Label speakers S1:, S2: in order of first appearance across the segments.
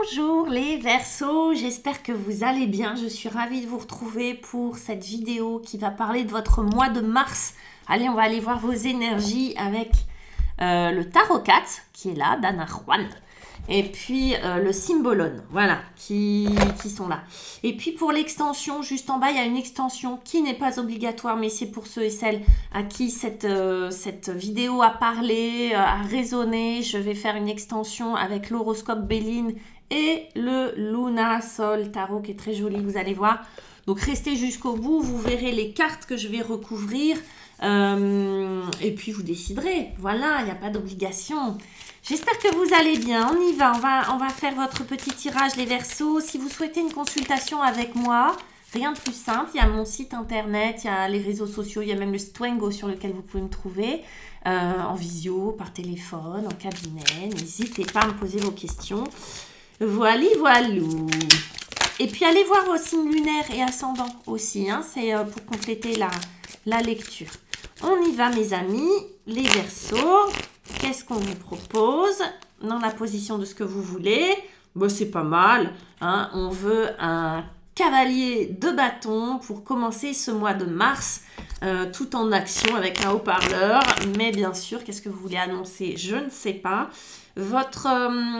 S1: Bonjour les Verseaux, j'espère que vous allez bien. Je suis ravie de vous retrouver pour cette vidéo qui va parler de votre mois de mars. Allez, on va aller voir vos énergies avec le Tarot 4 qui est là, Dana Juan. Et puis le Symbolon, voilà, qui sont là. Et puis pour l'extension, juste en bas, il y a une extension qui n'est pas obligatoire, mais c'est pour ceux et celles à qui cette vidéo a parlé, a résonné. Je vais faire une extension avec l'horoscope Béline et le Luna Sol Tarot qui est très joli, vous allez voir. Donc restez jusqu'au bout, vous verrez les cartes que je vais recouvrir. Et puis vous déciderez, voilà, il n'y a pas d'obligation. J'espère que vous allez bien, on y va, on va faire votre petit tirage les Verseaux. Si vous souhaitez une consultation avec moi, rien de plus simple, il y a mon site internet, il y a les réseaux sociaux, il y a même le Stwengo sur lequel vous pouvez me trouver, en visio, par téléphone, en cabinet, n'hésitez pas à me poser vos questions. Voilà, voilou. Et puis allez voir vos signes lunaires et ascendants aussi, hein, c'est pour compléter la lecture. On y va mes amis, les Verseaux. Qu'est-ce qu'on vous propose dans la position de ce que vous voulez? Bon, c'est pas mal, hein. On veut un cavalier de bâton pour commencer ce mois de mars, tout en action avec un haut-parleur. Mais bien sûr, qu'est-ce que vous voulez annoncer? Je ne sais pas. Votre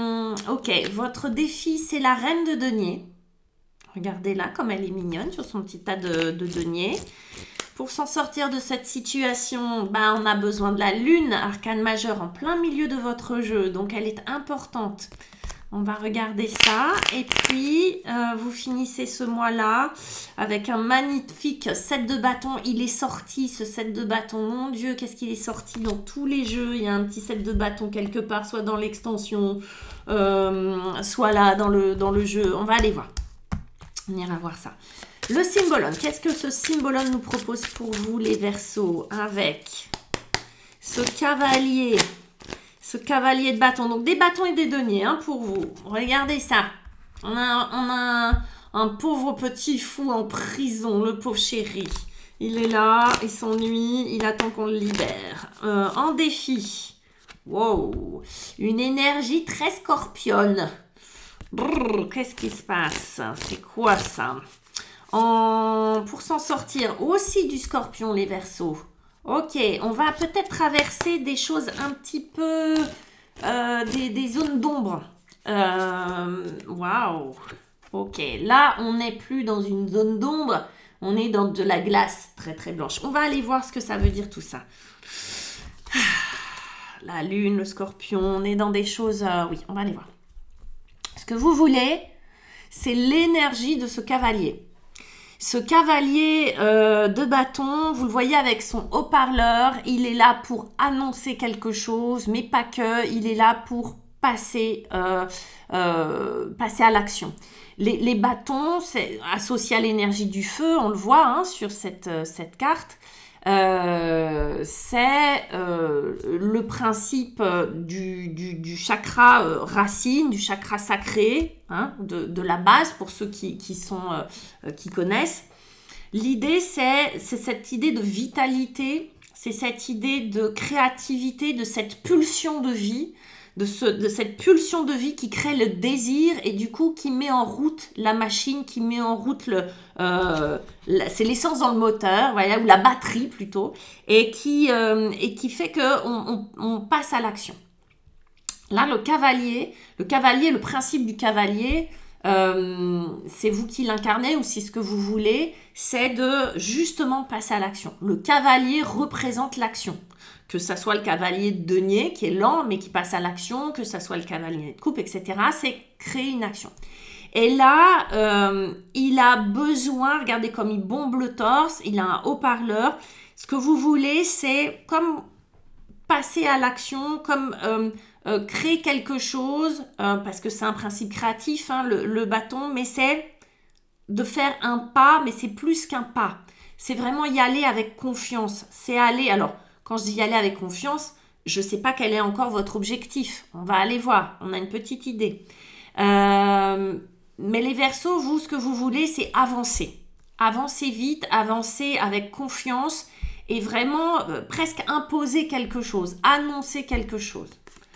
S1: défi, c'est la reine de denier. Regardez-la comme elle est mignonne sur son petit tas de deniers. Pour s'en sortir de cette situation, on a besoin de la lune, arcane majeure, en plein milieu de votre jeu. Donc, elle est importante. On va regarder ça. Et puis, vous finissez ce mois-là avec un magnifique 7 de bâton. Il est sorti, ce 7 de bâton. Mon Dieu, qu'est-ce qu'il est sorti dans tous les jeux. Il y a un petit 7 de bâton quelque part, soit dans l'extension, soit là, dans le jeu. On va aller voir. On ira voir ça. Le Symbolon, qu'est-ce que ce Symbolon nous propose pour vous les Verseaux avec ce cavalier de bâton, donc des bâtons et des deniers hein, pour vous. Regardez ça, on a un pauvre petit fou en prison, le pauvre chéri. Il est là, il s'ennuie, il attend qu'on le libère. En défi, wow, une énergie très scorpionne. Qu'est-ce qui se passe? C'est quoi ça? Pour s'en sortir aussi du Scorpion, les Verseaux. Ok, on va peut-être traverser des choses un petit peu... des zones d'ombre. Waouh. Ok, là, on n'est plus dans une zone d'ombre. On est dans de la glace très très blanche. On va aller voir ce que ça veut dire tout ça. La lune, le scorpion, on est dans des choses... oui, on va aller voir. Ce que vous voulez, c'est l'énergie de ce cavalier. Ce cavalier de bâton, vous le voyez avec son haut-parleur, il est là pour annoncer quelque chose, mais pas que, il est là pour passer à l'action. Les bâtons, c'est associé à l'énergie du feu, on le voit hein, sur cette carte. C'est le principe du chakra racine, du chakra sacré, hein, de la base pour ceux qui connaissent. L'idée, c'est cette idée de vitalité, c'est cette idée de créativité, de cette pulsion de vie, de cette pulsion de vie qui crée le désir et du coup qui met en route la machine, qui met en route c'est l'essence dans le moteur, voilà, ou la batterie plutôt, et qui fait qu'on passe à l'action. Là, le cavalier, le principe du cavalier, c'est vous qui l'incarnez ou c'est ce que vous voulez, c'est de justement passer à l'action. Le cavalier représente l'action. Que ça soit le cavalier de denier qui est lent mais qui passe à l'action, que ça soit le cavalier de coupe, etc. C'est créer une action. Et là, il a besoin, regardez comme il bombe le torse, il a un haut-parleur. Ce que vous voulez, c'est comme passer à l'action, comme créer quelque chose, parce que c'est un principe créatif, hein, le bâton, mais c'est de faire un pas, mais c'est plus qu'un pas. C'est vraiment y aller avec confiance. C'est aller, alors, quand je dis y aller avec confiance, je ne sais pas quel est encore votre objectif. On va aller voir, on a une petite idée. Mais les Verseaux, vous, ce que vous voulez, c'est avancer. Avancer vite, avancer avec confiance et vraiment presque imposer quelque chose, annoncer quelque chose.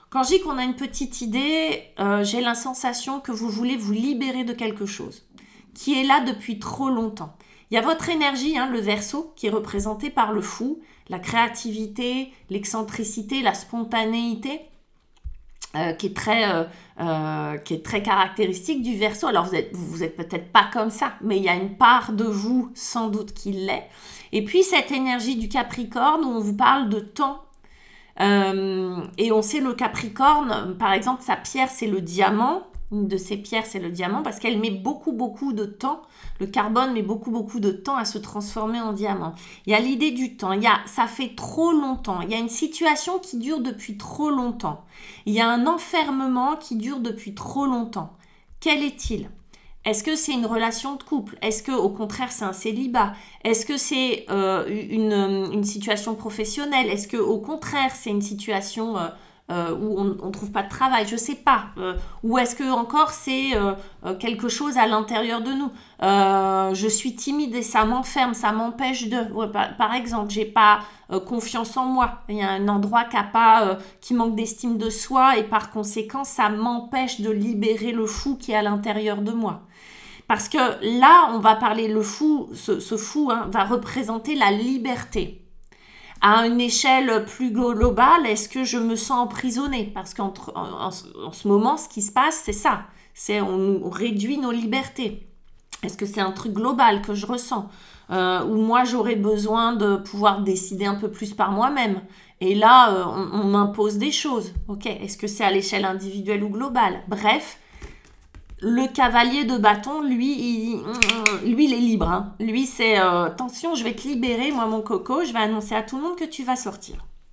S1: Quand je dis qu'on a une petite idée, j'ai la sensation que vous voulez vous libérer de quelque chose qui est là depuis trop longtemps. Il y a votre énergie, hein, le Verseau, qui est représenté par le fou, la créativité, l'excentricité, la spontanéité, qui est très caractéristique du Verseau. Alors vous êtes peut-être pas comme ça, mais il y a une part de vous sans doute qui l'est. Et puis cette énergie du Capricorne où on vous parle de temps. Et on sait le Capricorne, par exemple, sa pierre c'est le diamant. Une de ses pierres, c'est le diamant parce qu'elle met beaucoup de temps. Le carbone met beaucoup de temps à se transformer en diamant. Il y a l'idée du temps. Ça fait trop longtemps. Il y a une situation qui dure depuis trop longtemps. Il y a un enfermement qui dure depuis trop longtemps. Quel est-il? Est-ce que c'est une relation de couple? Est-ce que au contraire c'est un célibat? Est-ce que c'est une situation professionnelle? Est-ce que au contraire c'est une situation où on ne trouve pas de travail, je sais pas. Ou est-ce que encore c'est quelque chose à l'intérieur de nous. Je suis timide et ça m'enferme, ça m'empêche de... Ouais, par exemple, j'ai pas confiance en moi. Il y a un endroit qui manque d'estime de soi et par conséquent, ça m'empêche de libérer le fou qui est à l'intérieur de moi. Parce que là, on va parler, le fou, ce fou hein, va représenter la liberté. À une échelle plus globale, est-ce que je me sens emprisonnée? Parce qu'en ce moment, ce qui se passe, c'est ça. On réduit nos libertés. Est-ce que c'est un truc global que je ressens? Où moi, j'aurais besoin de pouvoir décider un peu plus par moi-même. Et là, on m'impose des choses. Ok, est-ce que c'est à l'échelle individuelle ou globale? Bref, le cavalier de bâton, lui, il est libre. Hein. Lui, c'est attention, je vais te libérer, moi, mon coco. Je vais annoncer à tout le monde que tu vas sortir.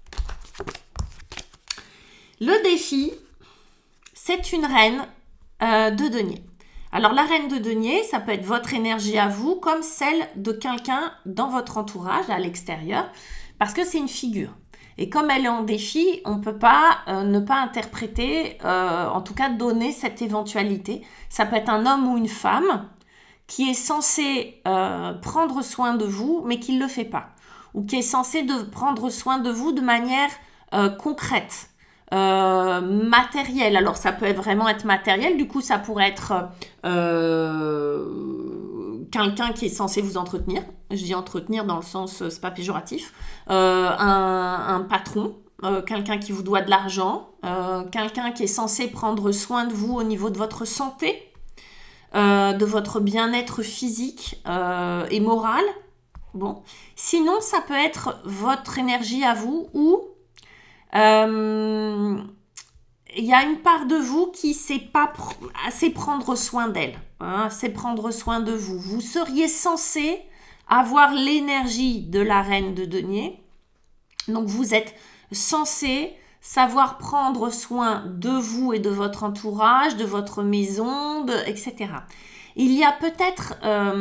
S1: Le défi, c'est une reine de denier. Alors, la reine de denier, ça peut être votre énergie à vous, comme celle de quelqu'un dans votre entourage, à l'extérieur, parce que c'est une figure. Et comme elle est en défi, on ne peut pas ne pas interpréter, en tout cas donner cette éventualité. Ça peut être un homme ou une femme qui est censé prendre soin de vous, mais qui ne le fait pas. Ou qui est censé prendre soin de vous de manière concrète, matérielle. Alors ça peut vraiment être matériel, du coup ça pourrait être quelqu'un qui est censé vous entretenir. Je dis entretenir dans le sens, c'est pas péjoratif. Un patron, quelqu'un qui vous doit de l'argent, quelqu'un qui est censé prendre soin de vous au niveau de votre santé, de votre bien-être physique et moral. Bon. Sinon, ça peut être votre énergie à vous ou il y a une part de vous qui ne sait pas assez prendre soin d'elle, hein, c'est prendre soin de vous. Vous seriez censé avoir l'énergie de la reine de denier. Donc, vous êtes censé savoir prendre soin de vous et de votre entourage, de votre maison, etc. Il y a peut-être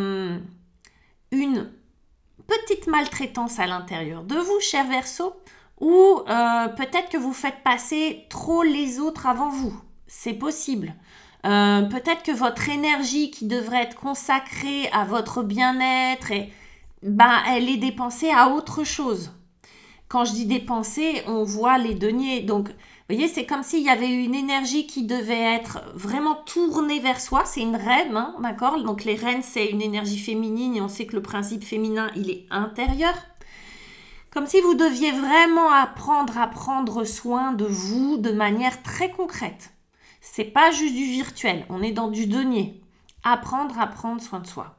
S1: une petite maltraitance à l'intérieur de vous, cher Verseau, ou peut-être que vous faites passer trop les autres avant vous. C'est possible. Peut-être que votre énergie qui devrait être consacrée à votre bien-être, elle est dépensée à autre chose. Quand je dis dépenser, on voit les deniers. Donc, vous voyez, c'est comme s'il y avait une énergie qui devait être vraiment tournée vers soi. C'est une reine, hein, d'accord? Donc, les reines, c'est une énergie féminine et on sait que le principe féminin, il est intérieur. Comme si vous deviez vraiment apprendre à prendre soin de vous de manière très concrète. C'est pas juste du virtuel, on est dans du denier. Apprendre à prendre soin de soi.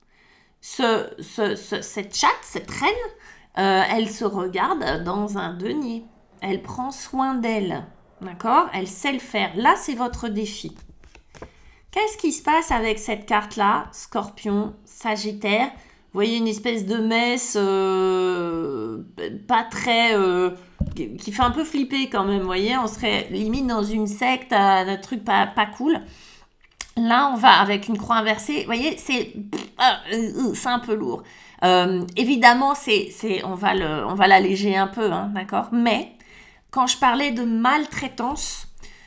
S1: Cette chatte, cette reine, elle se regarde dans un denier. Elle prend soin d'elle, d'accord? Elle sait le faire. Là, c'est votre défi. Qu'est-ce qui se passe avec cette carte-là? Scorpion, Sagittaire. Vous voyez une espèce de messe pas très... qui fait un peu flipper quand même, vous voyez. On serait limite dans une secte, un truc pas cool. Là, on va avec une croix inversée. Vous voyez, c'est un peu lourd. Évidemment, on va l'alléger un peu, hein, d'accord? Mais quand je parlais de maltraitance,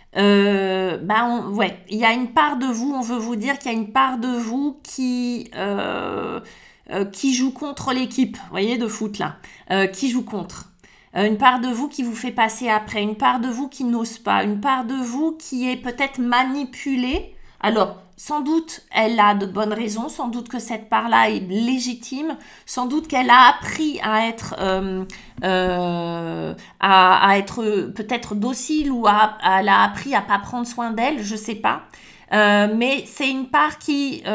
S1: ouais, il y a une part de vous, on veut vous dire qu'il y a une part de vous qui joue contre l'équipe, vous voyez, de foot là, qui joue contre. une part de vous qui vous fait passer après, une part de vous qui n'ose pas, une part de vous qui est peut-être manipulée. Alors, sans doute, elle a de bonnes raisons, sans doute que cette part-là est légitime, sans doute qu'elle a appris à être peut-être docile ou elle a appris à pas prendre soin d'elle, je sais pas. Mais c'est une part qui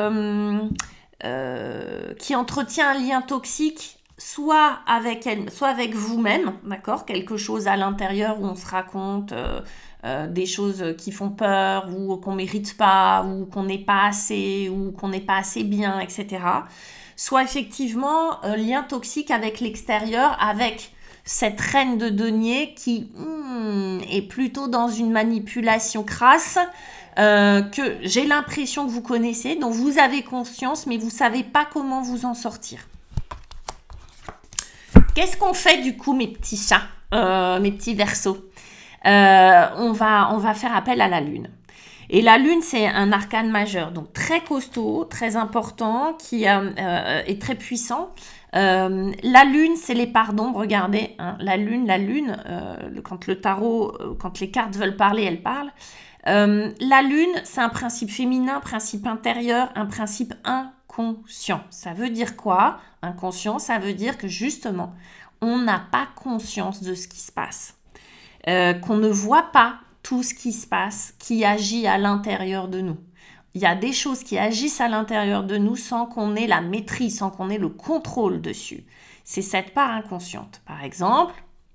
S1: entretient un lien toxique soit avec elle, soit avec vous-même, d'accord? Quelque chose à l'intérieur où on se raconte des choses qui font peur ou qu'on mérite pas ou qu'on n'est pas assez ou qu'on n'est pas assez bien, etc. Soit effectivement lien toxique avec l'extérieur, avec cette reine de denier qui est plutôt dans une manipulation crasse que j'ai l'impression que vous connaissez, dont vous avez conscience, mais vous ne savez pas comment vous en sortir. Qu'est-ce qu'on fait du coup, mes petits chats, mes petits Verseaux? On va faire appel à la Lune. Et la Lune, c'est un arcane majeur, donc très costaud, très important, qui est très puissant. La Lune, c'est les parts d'ombre, regardez, hein, la Lune, quand le tarot, quand les cartes veulent parler, elles parlent. La Lune, c'est un principe féminin, principe intérieur, un principe inconscient. Ça veut dire quoi? Inconscient, ça veut dire que justement, on n'a pas conscience de ce qui se passe. Qu'on ne voit pas tout ce qui se passe, qui agit à l'intérieur de nous. Il y a des choses qui agissent à l'intérieur de nous sans qu'on ait la maîtrise, sans qu'on ait le contrôle dessus. C'est cette part inconsciente. Par exemple,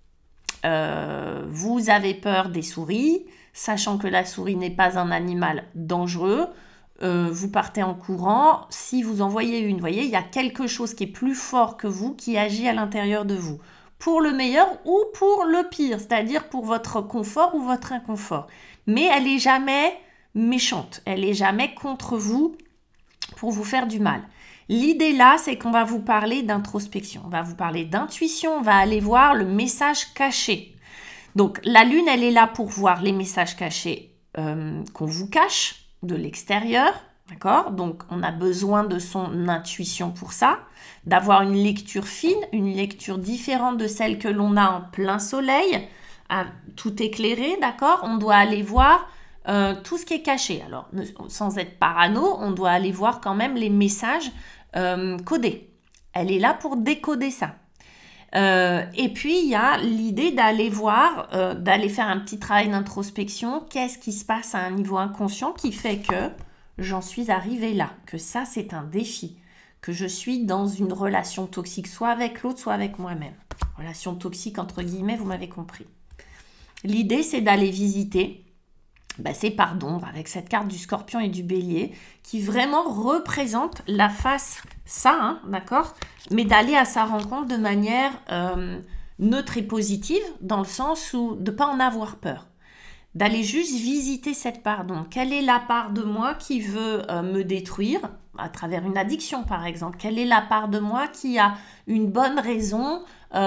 S1: vous avez peur des souris, sachant que la souris n'est pas un animal dangereux, vous partez en courant. Si vous en voyez une, vous voyez, il y a quelque chose qui est plus fort que vous, qui agit à l'intérieur de vous. Pour le meilleur ou pour le pire, c'est-à-dire pour votre confort ou votre inconfort. Mais elle n'est jamais méchante, elle n'est jamais contre vous pour vous faire du mal. L'idée là, c'est qu'on va vous parler d'introspection, on va vous parler d'intuition, on va aller voir le message caché. Donc la Lune, elle est là pour voir les messages cachés qu'on vous cache de l'extérieur, d'accord? Donc on a besoin de son intuition pour ça, d'avoir une lecture fine, une lecture différente de celle que l'on a en plein soleil, tout éclairé, d'accord? On doit aller voir tout ce qui est caché. Alors, sans être parano, on doit aller voir quand même les messages codés. Elle est là pour décoder ça. Et puis, il y a l'idée d'aller voir, d'aller faire un petit travail d'introspection. Qu'est-ce qui se passe à un niveau inconscient qui fait que j'en suis arrivée là? Que ça, c'est un défi. Que je suis dans une relation toxique, soit avec l'autre, soit avec moi-même. Relation toxique, entre guillemets, vous m'avez compris. L'idée, c'est d'aller visiter ces parts d'ombre avec cette carte du Scorpion et du Bélier qui vraiment représente la face, ça, hein, d'accord? Mais d'aller à sa rencontre de manière neutre et positive, dans le sens où de ne pas en avoir peur. D'aller juste visiter cette part d'ombre. Quelle est la part de moi qui veut me détruire à travers une addiction, par exemple? Quelle est la part de moi qui a une bonne raison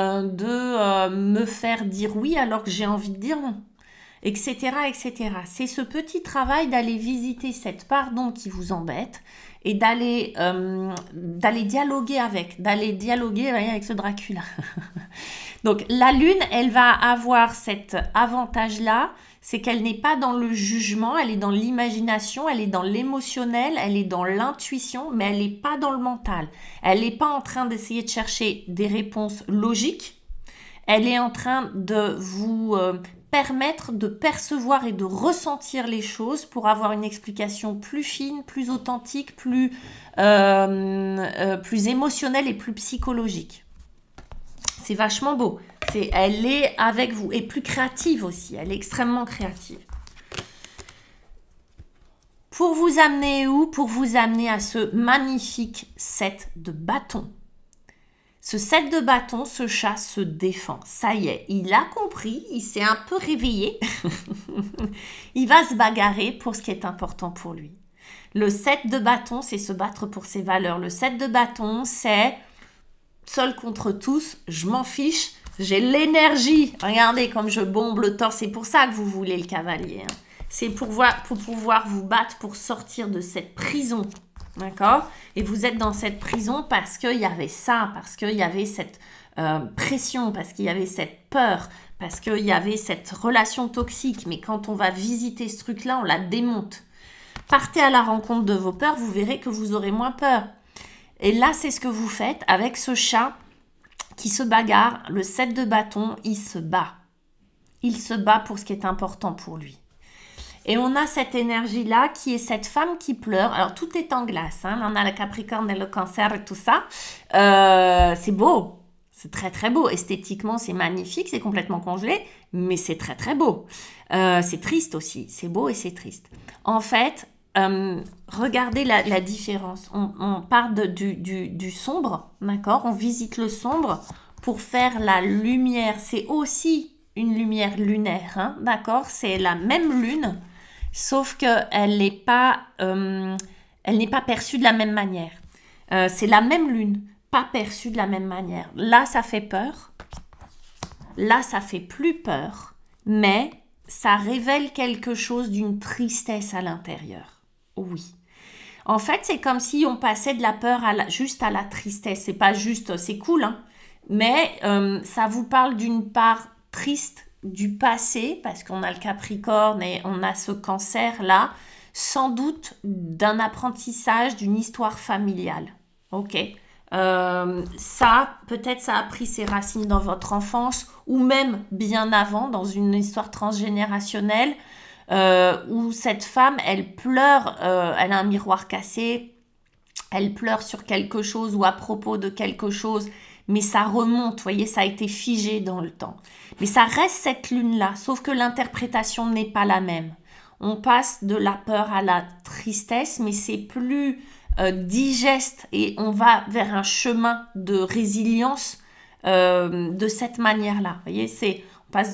S1: de me faire dire oui alors que j'ai envie de dire non, etc., etc. C'est ce petit travail d'aller visiter cette part d'ombre qui vous embête et d'aller dialoguer avec ce Dracula. Donc la Lune, elle va avoir cet avantage-là, c'est qu'elle n'est pas dans le jugement, elle est dans l'imagination, elle est dans l'émotionnel, elle est dans l'intuition, mais elle n'est pas dans le mental. Elle n'est pas en train d'essayer de chercher des réponses logiques, elle est en train de vous permettre de percevoir et de ressentir les choses pour avoir une explication plus fine, plus authentique, plus émotionnelle et plus psychologique. C'est vachement beau. Elle est avec vous et plus créative aussi. Elle est extrêmement créative. Pour vous amener où? Pour vous amener à ce magnifique 7 de bâton. Ce 7 de bâton, ce chat se défend. Ça y est, il a compris, il s'est un peu réveillé. Il va se bagarrer pour ce qui est important pour lui. Le 7 de bâton, c'est se battre pour ses valeurs. Le 7 de bâton, c'est seul contre tous, je m'en fiche, j'ai l'énergie. Regardez comme je bombe le torse, c'est pour ça que vous voulez le cavalier. Hein. C'est pour pouvoir vous battre, pour sortir de cette prison. D'accord? Et vous êtes dans cette prison parce qu'il y avait ça, parce qu'il y avait cette pression, parce qu'il y avait cette peur, parce qu'il y avait cette relation toxique. Mais quand on va visiter ce truc-là, on la démonte. Partez à la rencontre de vos peurs, vous verrez que vous aurez moins peur. Et là, c'est ce que vous faites avec ce chat qui se bagarre. Le 7 de bâton, il se bat. Il se bat pour ce qui est important pour lui. Et on a cette énergie-là qui est cette femme qui pleure. Alors, tout est en glace. Hein. Là, on a le Capricorne et le Cancer et tout ça. C'est beau. C'est très, très beau. Esthétiquement, c'est magnifique. C'est complètement congelé. Mais c'est très, très beau. C'est triste aussi. C'est beau et c'est triste. En fait, regardez la différence. On part du sombre, d'accord? On visite le sombre pour faire la lumière. C'est aussi une lumière lunaire, hein, d'accord? C'est la même lune, sauf qu'elle n'est pas perçue de la même manière. C'est la même lune, pas perçue de la même manière. Là, ça fait peur. Là, ça fait plus peur, mais ça révèle quelque chose d'une tristesse à l'intérieur. Oui. En fait, c'est comme si on passait de la peur juste à la tristesse. C'est pas juste, c'est cool, hein, mais ça vous parle d'une part triste du passé, parce qu'on a le Capricorne et on a ce Cancer-là, sans doute d'un apprentissage, d'une histoire familiale. Ok. Ça, peut-être ça a pris ses racines dans votre enfance, ou même bien avant, dans une histoire transgénérationnelle, où cette femme, elle pleure, elle a un miroir cassé, elle pleure sur quelque chose ou à propos de quelque chose, mais ça remonte, vous voyez, ça a été figé dans le temps. Mais ça reste cette lune-là, sauf que l'interprétation n'est pas la même. On passe de la peur à la tristesse, mais c'est plus digeste et on va vers un chemin de résilience de cette manière-là. Vous voyez, on passe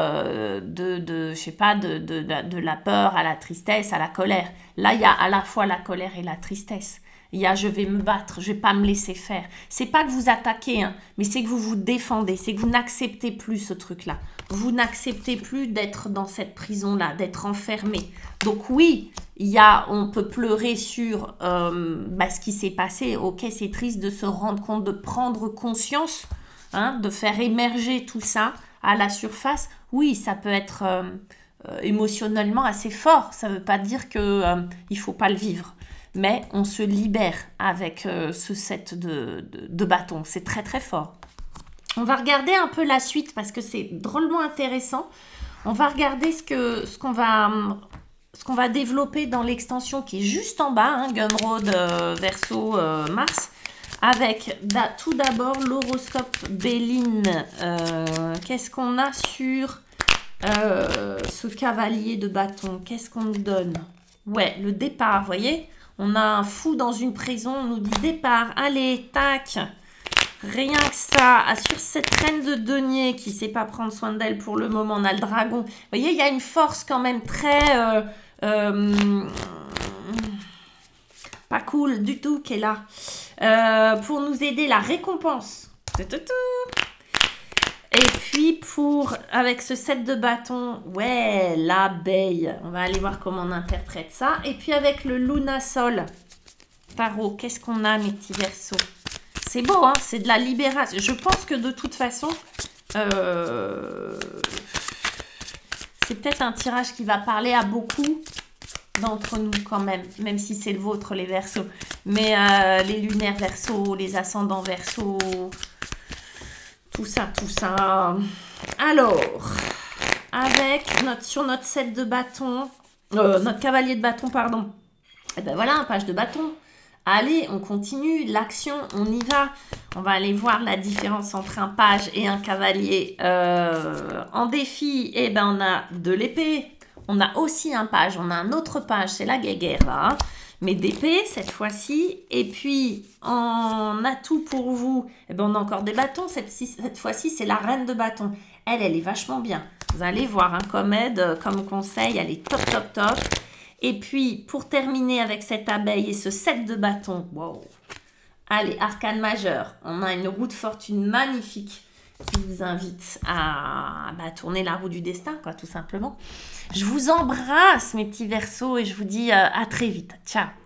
S1: je sais pas, de la peur à la tristesse, à la colère. Là, il y a à la fois la colère et la tristesse. Il y a je vais me battre, je vais pas me laisser faire. C'est pas que vous attaquez, hein, mais c'est que vous vous défendez, c'est que vous n'acceptez plus ce truc-là. Vous n'acceptez plus d'être dans cette prison-là, d'être enfermé. Donc oui, on peut pleurer sur ce qui s'est passé. Ok, c'est triste de se rendre compte, de prendre conscience, hein, de faire émerger tout ça à la surface. Oui, ça peut être émotionnellement assez fort. Ça veut pas dire qu'il faut pas le vivre. Mais on se libère avec ce set de bâtons. C'est très très fort. On va regarder un peu la suite parce que c'est drôlement intéressant. On va regarder ce qu'on va développer dans l'extension qui est juste en bas, hein, Gumroad Verseau Mars, avec tout d'abord l'horoscope Béline. Qu'est-ce qu'on a sur ce cavalier de bâton? Qu'est-ce qu'on nous donne? Ouais, le départ, vous voyez? On a un fou dans une prison, on nous dit départ, allez, tac. Rien que ça. Sur cette reine de denier qui ne sait pas prendre soin d'elle pour le moment, on a le dragon. Vous voyez, il y a une force quand même très... pas cool du tout qui est là. Pour nous aider, la récompense. Et puis avec ce set de bâtons, ouais, l'abeille. On va aller voir comment on interprète ça. Et puis avec le Lunasol tarot, qu'est-ce qu'on a, mes petits Verseaux? C'est beau, hein, c'est de la libération. Je pense que de toute façon, c'est peut-être un tirage qui va parler à beaucoup d'entre nous quand même si c'est le vôtre, les Verseaux. Mais les lunaires Verseaux, les ascendants Verseaux... Tout ça. Alors, sur notre set de bâtons, notre cavalier de bâton, pardon. Et ben voilà, un page de bâton. Allez, on continue, l'action, on y va. On va aller voir la différence entre un page et un cavalier. En défi, eh ben on a de l'épée. On a aussi un page, on a un autre page, c'est la guéguerre là. Hein. Mais d'épée cette fois-ci. Et puis, en atout pour vous, eh ben, on a encore des bâtons. Cette fois-ci, c'est la reine de bâton. Elle est vachement bien. Vous allez voir, hein, comme aide, comme conseil, elle est top, top, top. Et puis, pour terminer avec cette abeille et ce set de bâtons, wow. Allez, arcane majeur. On a une roue de fortune magnifique qui vous invite à tourner la roue du destin, quoi, tout simplement. Je vous embrasse, mes petits Verseaux, et je vous dis à très vite. Ciao!